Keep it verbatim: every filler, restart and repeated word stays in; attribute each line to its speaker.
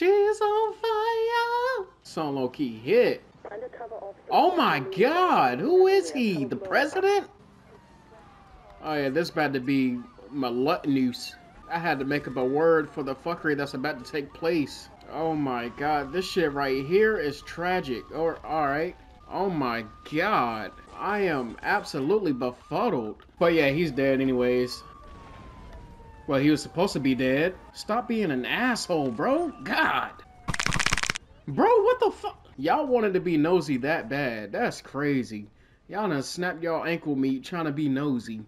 Speaker 1: She's on fire. Song low key hit. Oh my god, who is he? The president? Oh yeah, this about to be monotonous. I had to make up a word for the fuckery that's about to take place. Oh my god, this shit right here is tragic. Or alright. Oh my god. I am absolutely befuddled. But yeah, he's dead anyways. Well, he was supposed to be dead. Stop being an asshole, bro. God. Bro, what the fuck? Y'all wanted to be nosy that bad. That's crazy. Y'all done snapped y'all ankle meat trying to be nosy.